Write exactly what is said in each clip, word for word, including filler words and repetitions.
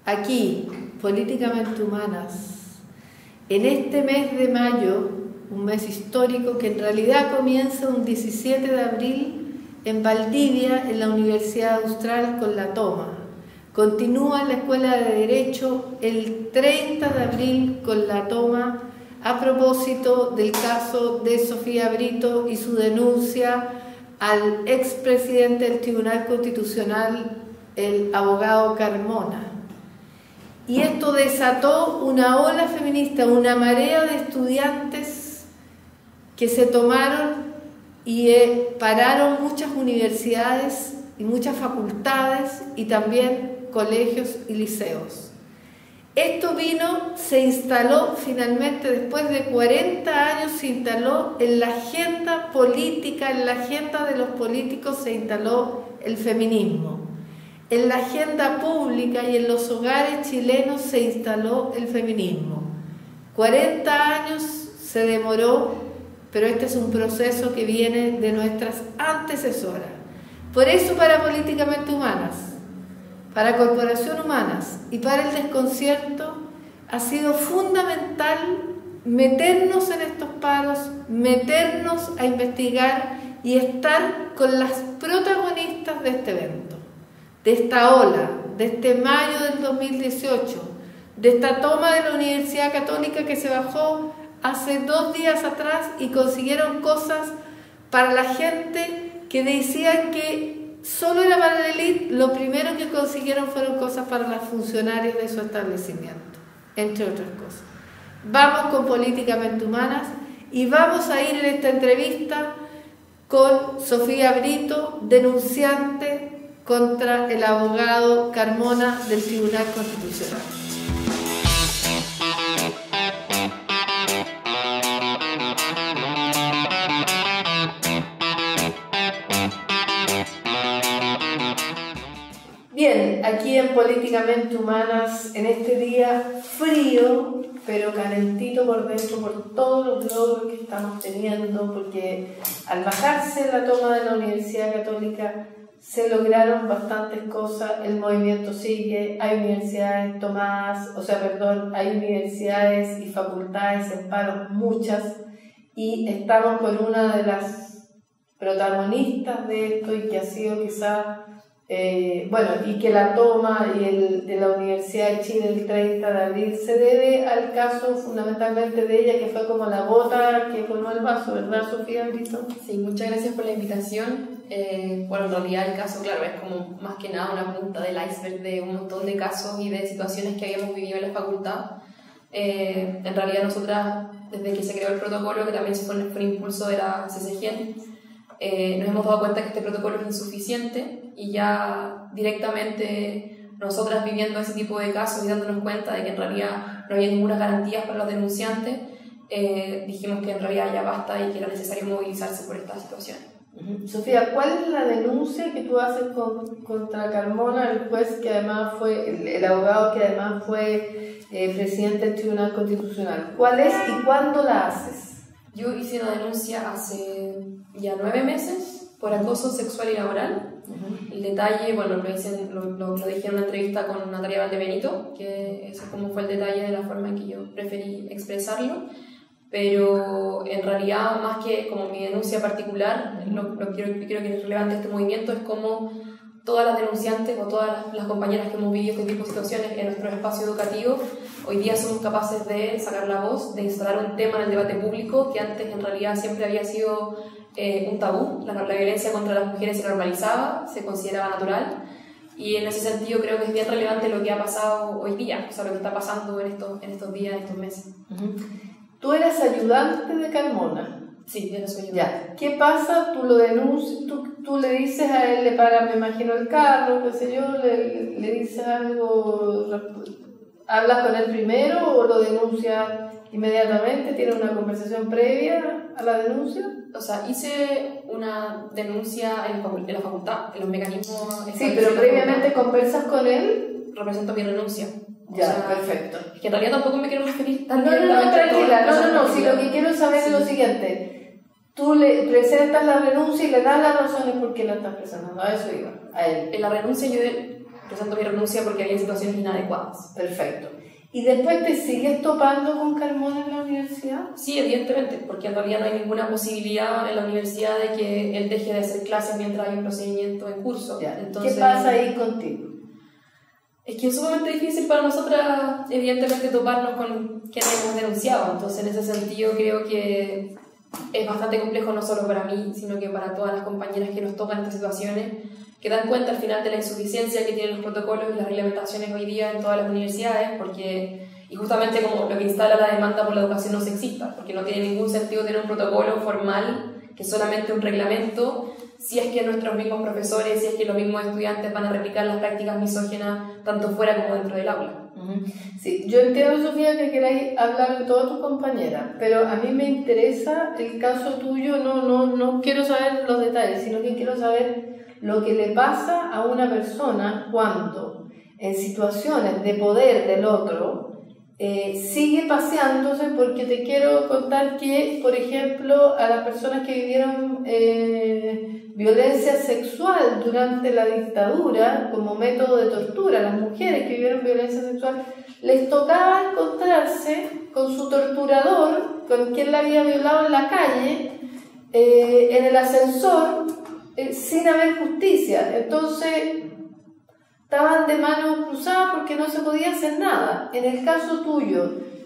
aquí, Políticamente Humanas, en este mes de mayo, un mes histórico que en realidad comienza un diecisiete de abril en Valdivia, en la Universidad Austral con la toma. Continúa en la Escuela de Derecho el treinta de abril con la toma a propósito del caso de Sofía Brito y su denuncia al expresidente del Tribunal Constitucional, el abogado Carmona. Y esto desató una ola feminista, una marea de estudiantes que se tomaron y eh, pararon muchas universidades y muchas facultades y también colegios y liceos. Esto vino, se instaló finalmente, después de cuarenta años, se instaló en la agenda política, en la agenda de los políticos se instaló el feminismo. En la agenda pública y en los hogares chilenos se instaló el feminismo. cuarenta años se demoró, pero este es un proceso que viene de nuestras antecesoras. Por eso, para Políticamente Humanas, para Corporación Humanas y para el Desconcierto, ha sido fundamental meternos en estos paros, meternos a investigar y estar con las protagonistas de este evento, de esta ola, de este mayo del dos mil dieciocho, de esta toma de la Universidad Católica que se bajó hace dos días atrás y consiguieron cosas para la gente que decían que solo era para la élite. Lo primero que consiguieron fueron cosas para los funcionarios de su establecimiento, entre otras cosas. Vamos con Políticamente Humanas y vamos a ir en esta entrevista con Sofía Brito, denunciante contra el abogado Carmona del Tribunal Constitucional. Bien, aquí en Políticamente Humanas, en este día frío, pero calentito por dentro por todos los logros que estamos teniendo, porque al bajarse la toma de la Universidad Católica se lograron bastantes cosas, el movimiento sigue, hay universidades tomadas, o sea, perdón, hay universidades y facultades en paro, muchas, y estamos con una de las protagonistas de esto y que ha sido quizás Eh, bueno, y que la toma y el, de la Universidad de Chile el treinta de abril se debe al caso fundamentalmente de ella, que fue como la gota que colmó el vaso, ¿verdad, Sofía Brito? Sí, muchas gracias por la invitación. Eh, bueno, en realidad el caso, claro, es como más que nada una punta del iceberg de un montón de casos y de situaciones que habíamos vivido en la facultad. Eh, en realidad nosotras, desde que se creó el protocolo, que también fue, fue un impulso de la C C G E N, Eh, nos hemos dado cuenta que este protocolo es insuficiente y ya directamente nosotras viviendo ese tipo de casos y dándonos cuenta de que en realidad no había ninguna garantía para los denunciantes, eh, dijimos que en realidad ya basta y que era necesario movilizarse por esta situación. Uh-huh. Sofía, ¿cuál es la denuncia que tú haces con, contra Carmona, el juez que además fue, el, el abogado que además fue eh, presidente del Tribunal Constitucional? ¿Cuál es y cuándo la haces? Yo hice una denuncia hace ya nueve meses por acoso sexual y laboral. Uh-huh. El detalle, bueno, lo, hice, lo, lo, lo dije en una entrevista con Natalia Valdebenito, que eso como fue el detalle de la forma en que yo preferí expresarlo, pero en realidad, más que como mi denuncia particular, lo, lo que creo, creo que es relevante este movimiento es como todas las denunciantes o todas las, las compañeras que hemos vivido este tipo de situaciones en nuestro espacio educativo, hoy día somos capaces de sacar la voz, de instalar un tema en el debate público que antes en realidad siempre había sido eh, un tabú. La, la violencia contra las mujeres se normalizaba, se consideraba natural, y en ese sentido creo que es bien relevante lo que ha pasado hoy día, o sea, lo que está pasando en estos, en estos días, en estos meses. Uh-huh. Tú eres ayudante de Carmona. Sí, yo no soy yo. Ya. ¿Qué pasa? Tú lo denuncias, tú, tú le dices a él, le para, me imagino, el carro, qué sé yo, le, le dices algo, hablas con él primero o lo denuncias inmediatamente, tiene una conversación previa a la denuncia. O sea, hice una denuncia en, en la facultad, en los mecanismos... Sí, pero previamente conversas con él. Represento mi renuncia. O ya, sea, perfecto. Es que en realidad tampoco me quiero referir tan No, no, no, tranquila, no, no, no, si lo que quiero saber sí. es lo siguiente. Tú le presentas la renuncia y le das las razones por qué la estás presentando, a eso iba, a él. En la renuncia yo presento mi renuncia porque había situaciones inadecuadas. Perfecto. ¿Y después te sigues topando con Carmona en la universidad? Sí, evidentemente, porque en realidad no hay ninguna posibilidad en la universidad de que él deje de hacer clases mientras hay un procedimiento en curso. Ya. Entonces, ¿qué pasa ahí contigo? Es que es sumamente difícil para nosotras, evidentemente, toparnos con quienes hemos denunciado. Entonces, en ese sentido, creo que es bastante complejo no solo para mí, sino que para todas las compañeras que nos tocan estas situaciones, que dan cuenta al final de la insuficiencia que tienen los protocolos y las reglamentaciones hoy día en todas las universidades, porque, y justamente como lo que instala la demanda por la educación no sexista, porque no tiene ningún sentido tener un protocolo formal que solamente un reglamento, si es que nuestros mismos profesores, si es que los mismos estudiantes van a replicar las prácticas misóginas tanto fuera como dentro del aula. Sí, yo entiendo, Sofía, que queráis hablar de todas tus compañeras, pero a mí me interesa el caso tuyo, no, no, no quiero saber los detalles, sino que quiero saber lo que le pasa a una persona cuando en situaciones de poder del otro eh, sigue paseándose, porque te quiero contar que, por ejemplo, a las personas que vivieron eh, violencia sexual durante la dictadura como método de tortura, las mujeres que vivieron violencia sexual, les tocaba encontrarse con su torturador, con quien la había violado en la calle, eh, en el ascensor, eh, sin haber justicia. Entonces estaban de manos cruzadas porque no se podía hacer nada. En el caso tuyo,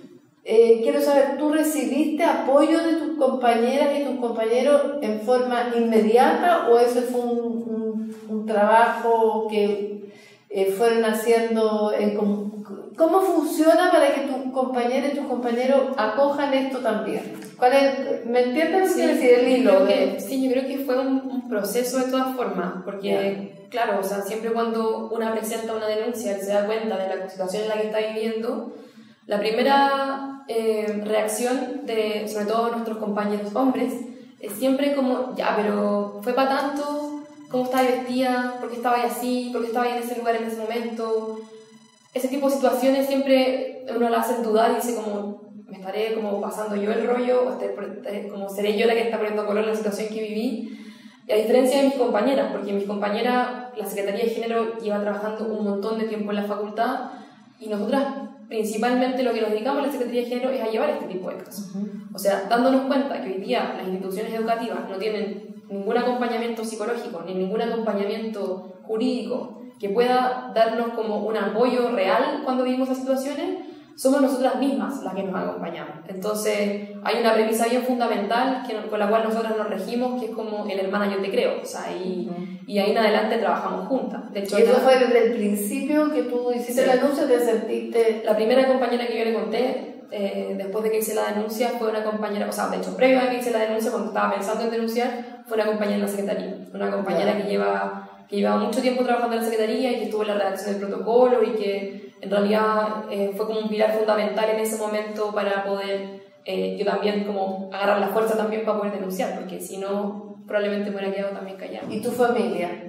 eh, quiero saber, ¿tú recibiste apoyo de tus compañeras y tus compañeros en forma inmediata o ese fue un, un, un trabajo que eh, fueron haciendo en común? ¿Cómo funciona para que tus compañeras y tus compañeros acojan esto también? ¿Cuál es, ¿Me entiendes? Sí, decir el hilo? Que, sí, yo creo que fue un, un proceso de todas formas, porque, yeah. claro, o sea, siempre cuando una presenta una denuncia y se da cuenta de la situación en la que está viviendo, la primera eh, reacción de, sobre todo nuestros compañeros hombres, es siempre como, ya, pero fue para tanto, ¿cómo estaba vestida? ¿Por qué estaba así? ¿Por qué estaba en ese lugar en ese momento? Ese tipo de situaciones siempre uno la hace dudar y dice como, me estaré como pasando yo el rollo, o estaré, como seré yo la que está poniendo color en la situación que viví. Y a diferencia de mis compañeras, porque mis compañeras, la Secretaría de Género lleva trabajando un montón de tiempo en la facultad y nosotras principalmente lo que nos dedicamos a la Secretaría de Género es a llevar este tipo de casos. Uh-huh. O sea, dándonos cuenta que hoy día las instituciones educativas no tienen ningún acompañamiento psicológico ni ningún acompañamiento jurídico que pueda darnos como un apoyo real cuando vivimos esas situaciones, somos nosotras mismas las que nos acompañamos. Entonces, hay una premisa bien fundamental que, con la cual nosotras nos regimos, que es como el hermana yo te creo, o sea, y, uh-huh. y ahí en adelante trabajamos juntas. De hecho, ¿y eso la, fue desde el principio que tú hiciste sí. la denuncia, te sentiste...? La primera compañera que yo le conté, eh, después de que hice la denuncia, fue una compañera, o sea, de hecho, previo a que hice la denuncia, cuando estaba pensando en denunciar, fue una compañera en la Secretaría, una compañera yeah. que lleva... que llevaba mucho tiempo trabajando en la Secretaría y que estuvo en la redacción del protocolo y que en realidad eh, fue como un pilar fundamental en ese momento para poder eh, yo también como agarrar la fuerza también para poder denunciar, porque si no probablemente me hubiera quedado también callada. ¿Y tu familia?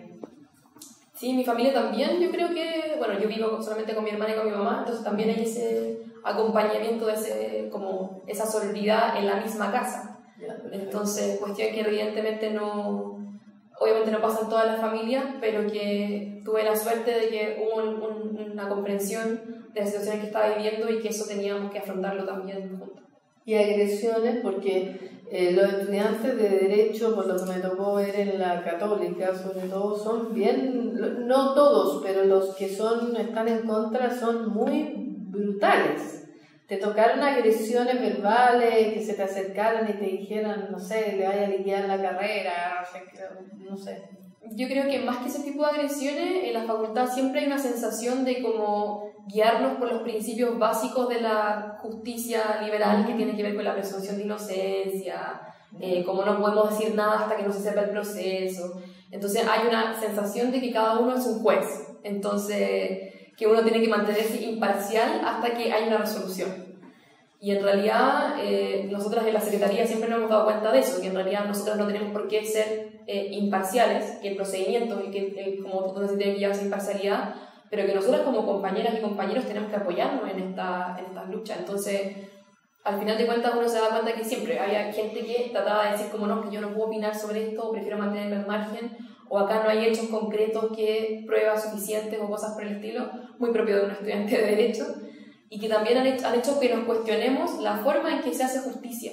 Sí, mi familia también, yo creo que, bueno, yo vivo solamente con mi hermana y con mi mamá, entonces también hay ese acompañamiento, de ese, como esa sororidad en la misma casa. Entonces, cuestión que evidentemente no... Obviamente no pasa en todas las familias, pero que tuve la suerte de que hubo un, un, una comprensión de la situación que estaba viviendo y que eso teníamos que afrontarlo también juntos. Y agresiones, porque eh, los estudiantes de Derecho, por lo que me tocó ver en la Católica, sobre todo, son bien, no todos, pero los que son están en contra son muy brutales. ¿Te tocaron agresiones verbales, que se te acercaran y te dijeran, no sé, le vaya a liquidar la carrera, no sé? Yo creo que más que ese tipo de agresiones, en la facultad siempre hay una sensación de como guiarnos por los principios básicos de la justicia liberal, que tiene que ver con la presunción de inocencia, eh, como no podemos decir nada hasta que no se sepa el proceso. Entonces hay una sensación de que cada uno es un juez. Entonces... que uno tiene que mantenerse imparcial hasta que hay una resolución. Y en realidad, eh, nosotras en la Secretaría siempre nos hemos dado cuenta de eso, que en realidad nosotras no tenemos por qué ser eh, imparciales, que el procedimiento, el que, el, como todo se tiene que llevar esa imparcialidad, pero que nosotras como compañeras y compañeros tenemos que apoyarnos en, esta, en estas luchas. Entonces, al final de cuentas uno se da cuenta que siempre había gente que trataba de decir como no, que yo no puedo opinar sobre esto, prefiero mantenerme al margen, o acá no hay hechos concretos que pruebas suficientes o cosas por el estilo, muy propio de un estudiante de Derecho, y que también han hecho, han hecho que nos cuestionemos la forma en que se hace justicia,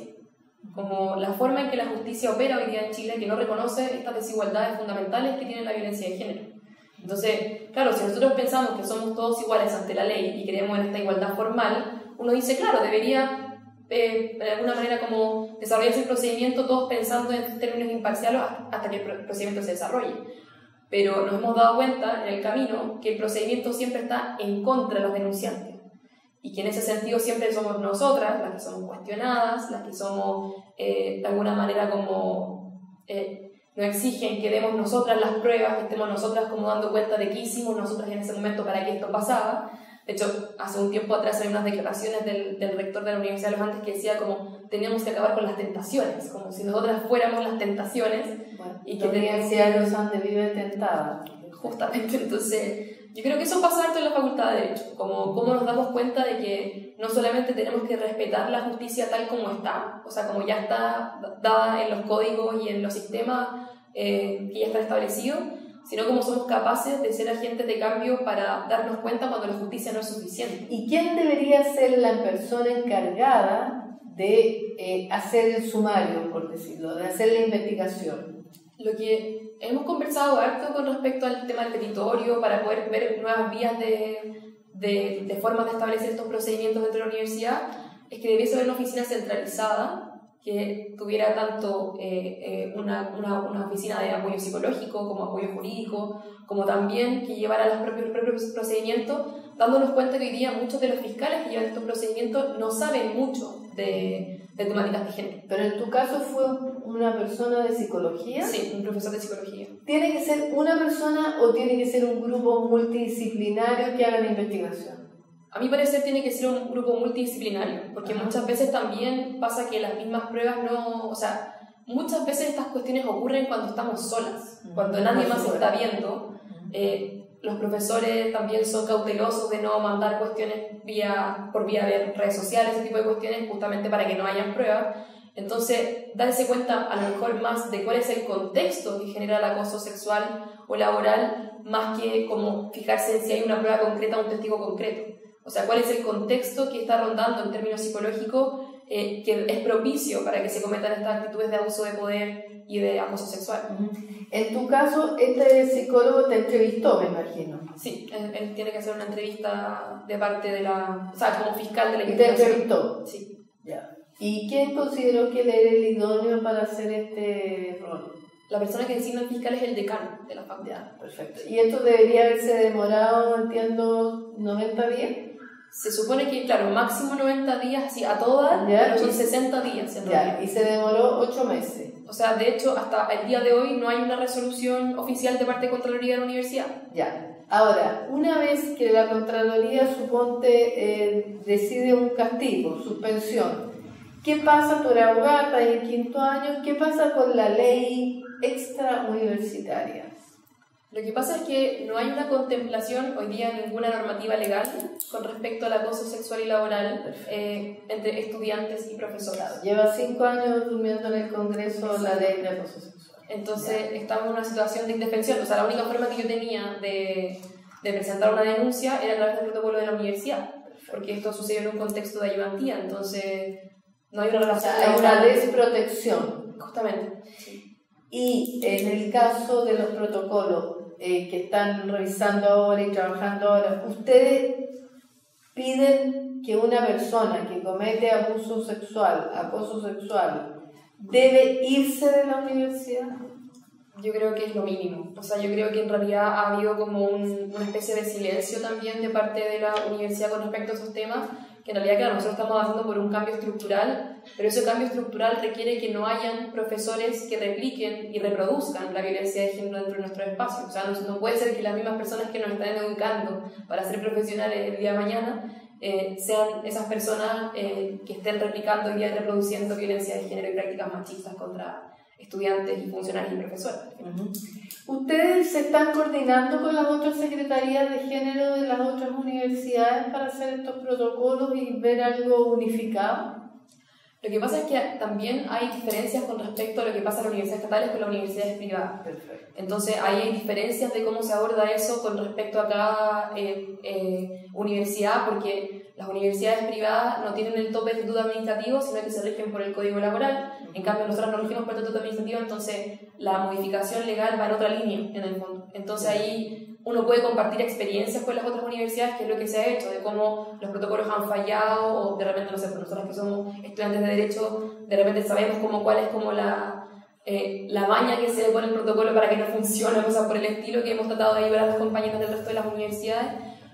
como la forma en que la justicia opera hoy día en Chile, que no reconoce estas desigualdades fundamentales que tiene la violencia de género. Entonces, claro, si nosotros pensamos que somos todos iguales ante la ley y creemos en esta igualdad formal, uno dice, claro, debería eh, de alguna manera como desarrollarse el procedimiento todos pensando en términos imparciales hasta que el procedimiento se desarrolle. Pero nos hemos dado cuenta en el camino que el procedimiento siempre está en contra de los denunciantes y que en ese sentido siempre somos nosotras las que somos cuestionadas, las que somos eh, de alguna manera como... Eh, nos exigen que demos nosotras las pruebas, que estemos nosotras como dando cuenta de qué hicimos nosotras en ese momento para que esto pasaba. De hecho, hace un tiempo atrás hay unas declaraciones del, del rector de la Universidad de los Andes que decía como teníamos que acabar con las tentaciones, como si nosotras fuéramos las tentaciones. Bueno, y que la Universidad de los Andes vive tentada. Justamente, entonces yo creo que eso pasa harto en la Facultad de Derecho, como cómo nos damos cuenta de que no solamente tenemos que respetar la justicia tal como está, o sea, como ya está dada en los códigos y en los sistemas eh, que ya están establecidos, sino como somos capaces de ser agentes de cambio para darnos cuenta cuando la justicia no es suficiente. ¿Y quién debería ser la persona encargada de eh, hacer el sumario, por decirlo, de hacer la investigación? Lo que hemos conversado harto con respecto al tema del petitorio para poder ver nuevas vías de, de, de formas de establecer estos procedimientos dentro de la universidad es que debiese haber una oficina centralizada que tuviera tanto eh, eh, una, una, una oficina de apoyo psicológico como apoyo jurídico, como también que llevara los propios, propios procedimientos, dándonos cuenta que hoy día muchos de los fiscales que llevan estos procedimientos no saben mucho de, de temáticas de género. Pero en tu caso fue una persona de psicología. Sí, un profesor de psicología. ¿Tiene que ser una persona o tiene que ser un grupo multidisciplinario que haga la investigación? A mi parecer tiene que ser un grupo multidisciplinario, porque Ajá. muchas veces también pasa que las mismas pruebas no... O sea, muchas veces estas cuestiones ocurren cuando estamos solas, uh-huh. cuando nadie más está viendo. Uh-huh. Eh, los profesores también son cautelosos de no mandar cuestiones vía, por vía de redes sociales, ese tipo de cuestiones, justamente para que no hayan pruebas. Entonces, darse cuenta a lo mejor más de cuál es el contexto que genera el acoso sexual o laboral, más que como fijarse en si hay una prueba concreta o un testigo concreto. O sea, cuál es el contexto que está rondando en términos psicológicos eh, que es propicio para que se cometan estas actitudes de abuso de poder y de acoso sexual. Uh-huh. En tu caso, este psicólogo te entrevistó, me imagino. Sí, él, él tiene que hacer una entrevista de parte de la... O sea, como fiscal de la investigación. ¿Y te entrevistó? Sí. Ya. ¿Y quién consideró que él era el idóneo para hacer este rol? La persona que designa al fiscal es el decano de la facultad. Ya, perfecto. ¿Y esto debería haberse demorado, entiendo, noventa días? Se supone que, claro, máximo noventa días, así a todas, pero son sesenta días en realidad. Ya, y se demoró ocho meses. O sea, de hecho, hasta el día de hoy no hay una resolución oficial de parte de Contraloría de la Universidad. Ya. Ahora, una vez que la Contraloría, suponte, eh, decide un castigo, suspensión, ¿qué pasa por abogada en quinto año? ¿Qué pasa con la ley extrauniversitaria? Lo que pasa es que no hay una contemplación hoy día en ninguna normativa legal con respecto al acoso sexual y laboral eh, entre estudiantes y profesorado. Lleva cinco años durmiendo en el Congreso la ley de acoso sexual. Entonces ya. Estamos en una situación de indefensión. O sea, la única forma que yo tenía de, de presentar una denuncia era a través del protocolo de la universidad, porque esto sucedió en un contexto de ayudantía, entonces no hay una relación. O sea, hay una desprotección. Justamente. Sí. Y en el caso de los protocolos eh, que están revisando ahora y trabajando ahora, ¿ustedes piden que una persona que comete abuso sexual, acoso sexual, debe irse de la universidad? Yo creo que es lo mínimo. O sea, yo creo que en realidad ha habido como un, una especie de silencio también de parte de la universidad con respecto a esos temas, que en realidad, claro, nosotros estamos avanzando por un cambio estructural, pero ese cambio estructural requiere que no hayan profesores que repliquen y reproduzcan la violencia de género dentro de nuestro espacio. O sea, no, no puede ser que las mismas personas que nos están educando para ser profesionales el día de mañana eh, sean esas personas eh, que estén replicando y reproduciendo violencia de género y prácticas machistas contra estudiantes y funcionarios y profesores. Uh-huh. ¿Ustedes se están coordinando con las otras secretarías de género de las otras universidades para hacer estos protocolos y ver algo unificado? Lo que pasa es que también hay diferencias con respecto a lo que pasa en las universidades estatales con las universidades privadas. Perfecto. Entonces, ahí hay diferencias de cómo se aborda eso con respecto a cada eh, eh, universidad, porque las universidades privadas no tienen el tope de estatuto administrativo, sino que se rigen por el Código Laboral. En cambio, nosotros nos regimos por el estatuto administrativo, entonces la modificación legal va en otra línea, en el fondo. Entonces, ahí uno puede compartir experiencias con las otras universidades, que es lo que se ha hecho, de cómo los protocolos han fallado, o de repente, no sé, nosotros que somos estudiantes de Derecho, de repente sabemos como cuál es como la, eh, la maña que se le pone el protocolo para que no funcione, cosas por el estilo, que hemos tratado de ayudar a los compañeros del resto de las universidades,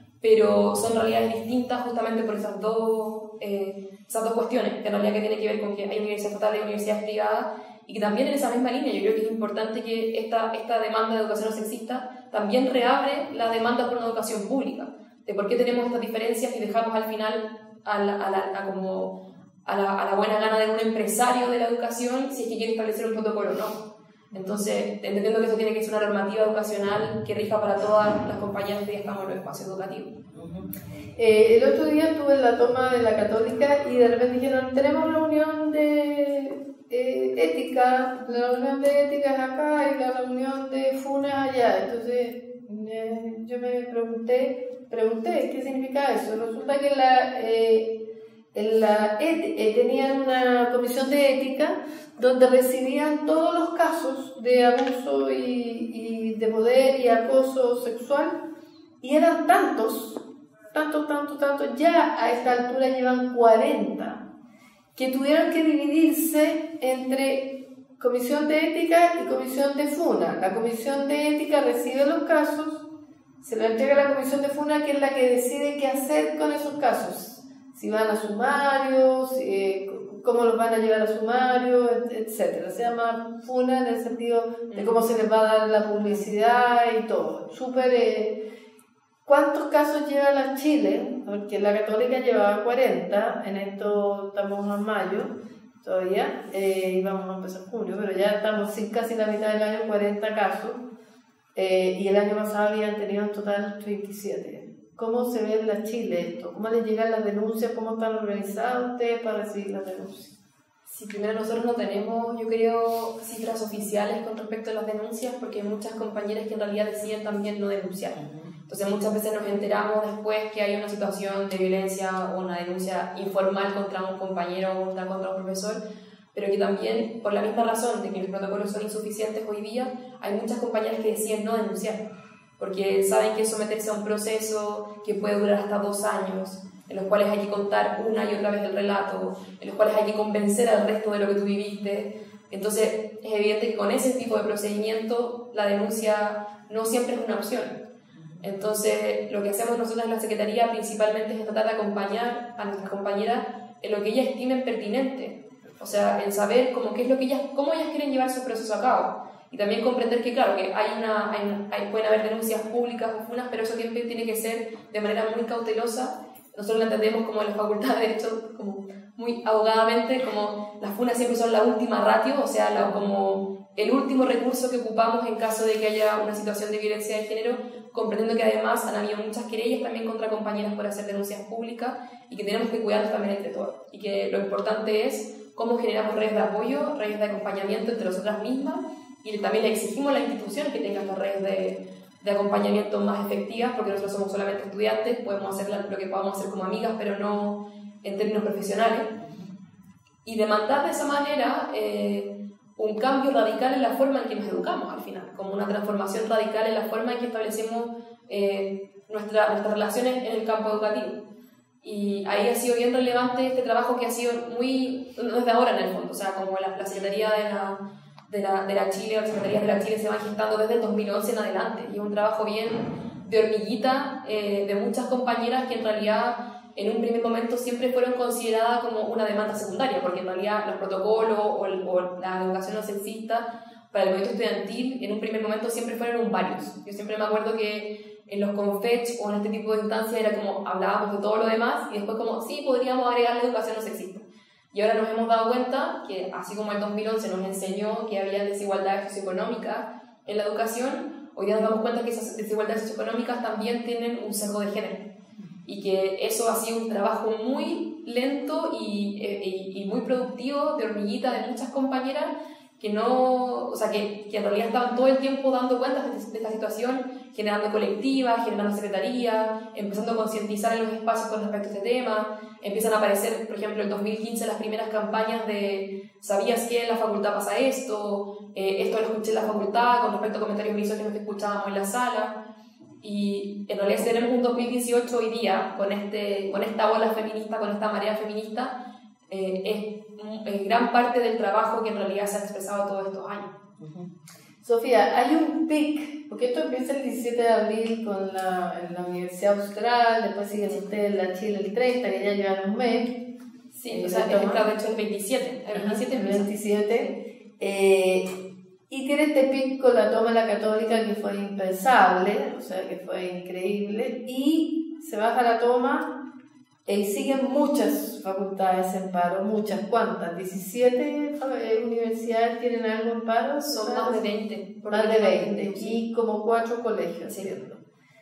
pero son realidades distintas justamente por esas dos, eh, esas dos cuestiones, que en realidad que tiene que ver con que hay universidades estatales y universidades privadas, y que también en esa misma línea yo creo que es importante que esta, esta demanda de educación no sexista también reabre la demanda por una educación pública, de por qué tenemos estas diferencias y dejamos al final a la, a la, a como, a la, a la buena gana de un empresario de la educación si es que quiere establecer un protocolo o no. Entonces, entendiendo que eso tiene que ser una normativa educacional que rija para todas las compañías que ya estamos en los espacios educativos. Uh-huh. eh, el otro día estuve en la toma de la Católica y de repente dijeron, tenemos reunión de eh, ética, la reunión de ética es acá y la reunión de FUNA allá. Entonces eh, yo me pregunté, pregunté qué significa eso. Resulta que la, eh, en la et, eh, tenían una comisión de ética donde recibían todos los casos de abuso y, y de poder y acoso sexual, y eran tantos, tantos, tantos, tantos, ya a esta altura llevan cuarenta, que tuvieron que dividirse entre comisión de ética y comisión de FUNA. La comisión de ética recibe los casos, se lo entrega a la comisión de FUNA, que es la que decide qué hacer con esos casos, si van a sumarios, eh, cómo los van a llevar a sumario, etcétera. Se llama FUNA en el sentido de cómo se les va a dar la publicidad y todo. Súper. Eh, ¿Cuántos casos lleva la Chile? Porque la Católica llevaba cuarenta, en esto estamos en mayo todavía, eh, y vamos a empezar en junio, pero ya estamos sin casi la mitad del año, cuarenta casos, eh, y el año pasado habían tenido en total treinta y siete. ¿Cómo se ve en la Chile esto? ¿Cómo les llegan las denuncias? ¿Cómo están organizados ustedes para recibir las denuncias? Sí, primero nosotros no tenemos, yo creo, cifras oficiales con respecto a las denuncias, porque hay muchas compañeras que en realidad deciden también no denunciar. Entonces muchas veces nos enteramos después que hay una situación de violencia o una denuncia informal contra un compañero o contra, contra un profesor, pero que también, por la misma razón de que los protocolos son insuficientes hoy día, hay muchas compañeras que deciden no denunciar, porque saben que someterse a un proceso que puede durar hasta dos años, en los cuales hay que contar una y otra vez el relato, en los cuales hay que convencer al resto de lo que tú viviste. Entonces es evidente que con ese tipo de procedimiento la denuncia no siempre es una opción. Entonces lo que hacemos nosotros en la Secretaría principalmente es tratar de acompañar a nuestras compañeras en lo que ellas estimen pertinente, o sea, en saber cómo, qué es lo que ellas, cómo ellas quieren llevar su proceso a cabo. Y también comprender que, claro, que hay una, hay, hay, pueden haber denuncias públicas o funas, pero eso siempre tiene que ser de manera muy cautelosa. Nosotros lo entendemos como en la Facultad de Derecho, como muy abogadamente, como las funas siempre son la última ratio, o sea, la, como el último recurso que ocupamos en caso de que haya una situación de violencia de género, comprendiendo que además han habido muchas querellas también contra compañeras por hacer denuncias públicas y que tenemos que cuidarnos también entre todos. Y que lo importante es cómo generamos redes de apoyo, redes de acompañamiento entre nosotras mismas, y también le exigimos a la institución que tenga estas redes de, de acompañamiento más efectivas, porque nosotros somos solamente estudiantes, podemos hacer lo que podamos hacer como amigas, pero no en términos profesionales. Y demandar de esa manera eh, un cambio radical en la forma en que nos educamos al final, como una transformación radical en la forma en que establecemos eh, nuestra, nuestras relaciones en el campo educativo. Y ahí ha sido bien relevante este trabajo que ha sido muy, no es de ahora en el fondo, o sea, como la, la Secretaría de la... de la, de la Chile, o las secretarías de la Chile se van gestando desde el dos mil once en adelante, y es un trabajo bien de hormiguita eh, de muchas compañeras que en realidad en un primer momento siempre fueron consideradas como una demanda secundaria, porque en realidad los protocolos o, el, o la educación no sexista para el movimiento estudiantil en un primer momento siempre fueron un varios. Yo siempre me acuerdo que en los confech o en este tipo de instancias era como hablábamos de todo lo demás y después como sí, podríamos agregar la educación no sexista. Y ahora nos hemos dado cuenta que, así como el dos mil once nos enseñó que había desigualdades socioeconómicas en la educación, hoy día nos damos cuenta que esas desigualdades socioeconómicas también tienen un sesgo de género. y que eso ha sido un trabajo muy lento y, y, y muy productivo de hormiguita de muchas compañeras que no, o sea, que, que en realidad estaban todo el tiempo dando cuenta de, de esta situación, generando colectivas, generando secretarías, empezando a concientizar en los espacios con respecto a este tema. Empiezan a aparecer, por ejemplo, en dos mil quince las primeras campañas de ¿sabías que en la facultad pasa esto? Eh, esto lo escuché en la facultad con respecto a comentarios misóginos que escuchábamos en la sala. Y en realidad tenemos un dos mil dieciocho hoy día con, este, con esta ola feminista, con esta marea feminista. Eh, es, es gran parte del trabajo que en realidad se ha expresado todos estos años. Uh-huh. Sofía, hay un pic, porque esto empieza el diecisiete de abril con la, en la Universidad Austral, después siguen ustedes en la Chile el treinta, que ya llevan un mes. Sí, o sea, es, claro, de hecho el veintisiete. El veintisiete. El veintisiete. Eh, y tiene este pic con la toma de la Católica que fue impensable, o sea, que fue increíble, y se baja la toma. Y siguen muchas facultades en paro, muchas, ¿cuántas? ¿diecisiete universidades tienen algo en paro? Son más de veinte. Más de veinte, y como cuatro colegios, sí. ¿cierto?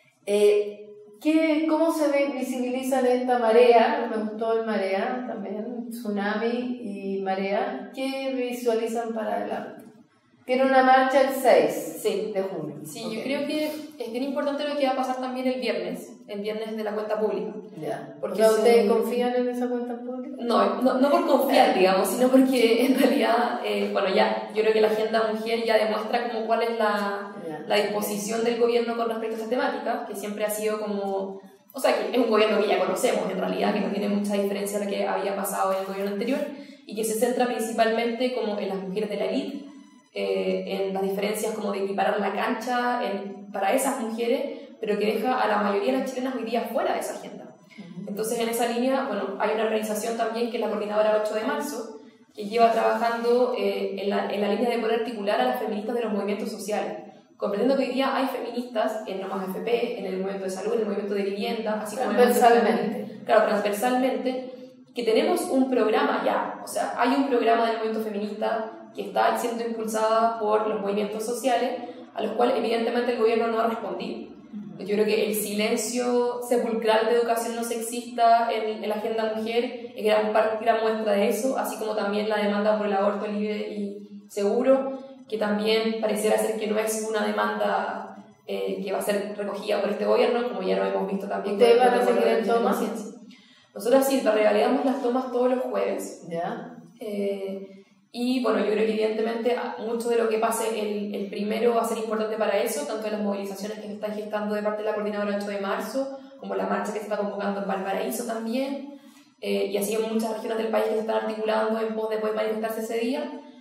Eh, ¿qué, ¿Cómo se ve, visibilizan esta marea? Me gustó el marea también, tsunami y marea. ¿Qué visualizan para adelante? Tiene una marcha el seis sí. de junio. Sí, okay. Yo creo que es bien importante lo que va a pasar también el viernes, el viernes de la cuenta pública. Ya. Porque ¿O ¿Ustedes se... confían en esa cuenta pública? No, no, no por confiar, digamos, sino porque en realidad, eh, bueno, ya, yo creo que la Agenda Mujer ya demuestra como cuál es la, la disposición del gobierno con respecto a esta temática, que siempre ha sido como... O sea, que es un gobierno que ya conocemos, en realidad, que no tiene mucha diferencia a lo que había pasado en el gobierno anterior, y que se centra principalmente como en las mujeres de la élite, Eh, en las diferencias como de equiparar la cancha en, para esas mujeres, pero que deja a la mayoría de las chilenas hoy día fuera de esa agenda. Entonces, en esa línea, bueno, hay una organización también que es la Coordinadora ocho de marzo, que lleva trabajando eh, en, la, en la línea de poder articular a las feministas de los movimientos sociales, comprendiendo que hoy día hay feministas en No Más F P, en el movimiento de salud, en el movimiento de vivienda, así como transversalmente. Claro, transversalmente, que tenemos un programa ya, o sea, hay un programa del movimiento feminista que está siendo impulsada por los movimientos sociales, a los cuales evidentemente el gobierno no ha respondido. Yo creo que el silencio sepulcral de educación no sexista en, en la Agenda Mujer es gran, gran muestra de eso, así como también la demanda por el aborto libre y seguro, que también pareciera ser que no es una demanda eh, que va a ser recogida por este gobierno, como ya lo hemos visto también. ¿Ustedes van a seguir en tomas? Nosotros sí, revalidamos las tomas todos los jueves. ¿Ya? Eh, Y bueno, yo creo que evidentemente mucho de lo que pase el, el primero va a ser importante para eso, tanto en las movilizaciones que se están gestando de parte de la Coordinadora ocho de marzo, como la marcha que se está convocando en Valparaíso también, eh, y así en muchas regiones del país que se están articulando en pos de poder manifestarse ese día.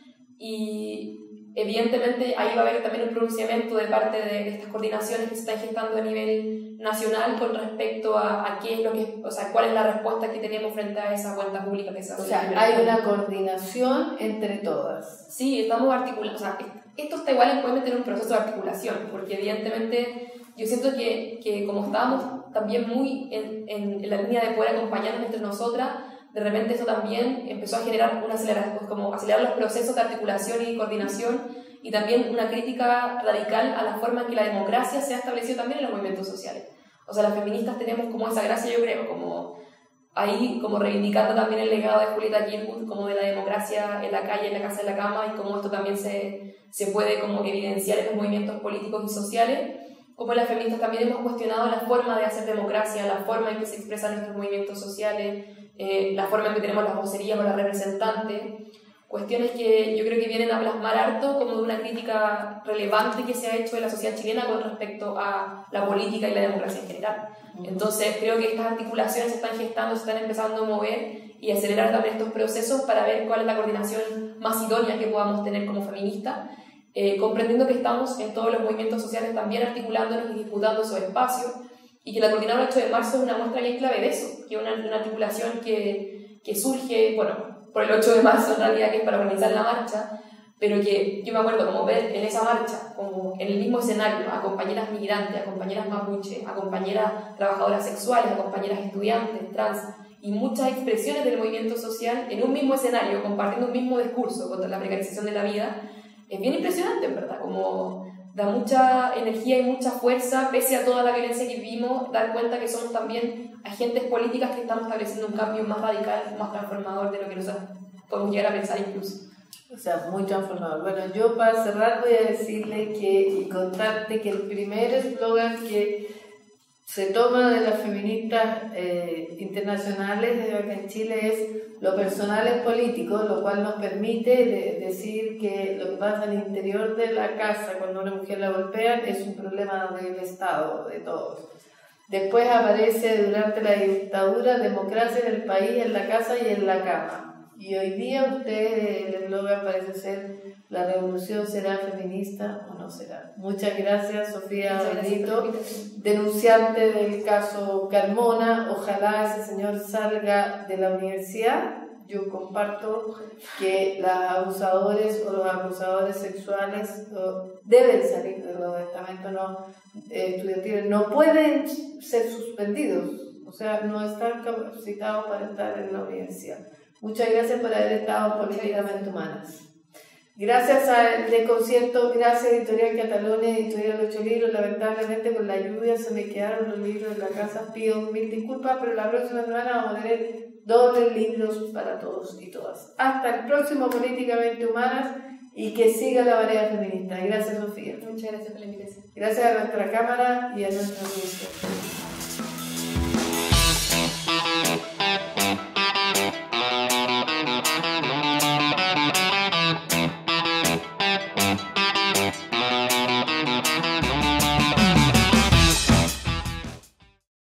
Y evidentemente ahí va a haber también un pronunciamiento de parte de, de estas coordinaciones que se están gestando a nivel nacional con respecto a, a qué es lo que, o sea, cuál es la respuesta que tenemos frente a esa cuenta pública que se hace. O sea, hay una coordinación entre todas. Sí, estamos articulando, o sea, esto está igual en puede meter un proceso de articulación, porque evidentemente yo siento que, que como estábamos también muy en, en, en la línea de poder acompañarnos entre nosotras, de repente eso también empezó a generar una aceleración, pues como acelerar los procesos de articulación y coordinación, y también una crítica radical a la forma en que la democracia se ha establecido también en los movimientos sociales. O sea, las feministas tenemos como esa gracia, yo creo, como ahí como reivindicando también el legado de Julieta Kirwood, como de la democracia en la calle, en la casa, en la cama, y cómo esto también se, se puede como evidenciar en los movimientos políticos y sociales. Como las feministas también hemos cuestionado la forma de hacer democracia, la forma en que se expresan nuestros movimientos sociales, eh, la forma en que tenemos las vocerías o las representantes, cuestiones que yo creo que vienen a plasmar harto como de una crítica relevante que se ha hecho en la sociedad chilena con respecto a la política y la democracia en general. Entonces creo que estas articulaciones se están gestando, se están empezando a mover y acelerar también estos procesos para ver cuál es la coordinación más idónea que podamos tener como feministas, eh, comprendiendo que estamos en todos los movimientos sociales también articulándonos y disputando esos espacios, y que la Coordinadora ocho de marzo es una muestra bien clave de eso, que es una, una articulación que, que surge, bueno, por el ocho de marzo en realidad, que es para organizar la marcha, pero que yo me acuerdo como ver en esa marcha, como en el mismo escenario, a compañeras migrantes, a compañeras mapuche, a compañeras trabajadoras sexuales, a compañeras estudiantes, trans, y muchas expresiones del movimiento social en un mismo escenario, compartiendo un mismo discurso contra la precarización de la vida. Es bien impresionante, en verdad, como da mucha energía y mucha fuerza, pese a toda la violencia que vivimos, dar cuenta que somos también agentes políticas que estamos estableciendo un cambio más radical, más transformador de lo que nosotros podemos llegar a pensar incluso. O sea, muy transformador. Bueno, yo para cerrar voy a decirle que, y contarte que el primer eslogan que se toma de las feministas eh, internacionales acá en Chile es lo personal es político, lo cual nos permite de, decir que lo que pasa al interior de la casa cuando una mujer la golpean es un problema del Estado, de todos. Después aparece durante la dictadura democracia en el país, en la casa y en la cama. Y hoy día usted, el eslogan parece ser la revolución será feminista o no será. Muchas gracias, Sofía Benito, denunciante del caso Carmona. Ojalá ese señor salga de la universidad. Yo comparto que los abusadores o los acosadores sexuales deben salir de los estamentos no, eh, estudiantiles, no pueden ser suspendidos, o sea, no están capacitados para estar en la universidad. Muchas gracias por haber estado en Políticamente Humanas. Gracias al de concierto, gracias Editorial Catalonia, Editorial Ocho Libros. Lamentablemente con la lluvia se me quedaron los libros en la casa, pido mil disculpas, pero la próxima semana vamos a tener dobles libros para todos y todas. Hasta el próximo Políticamente Humanas y que siga la variedad feminista. Gracias, Sofía. Muchas gracias por la invitación. Gracias a nuestra cámara y a nuestra audiencia.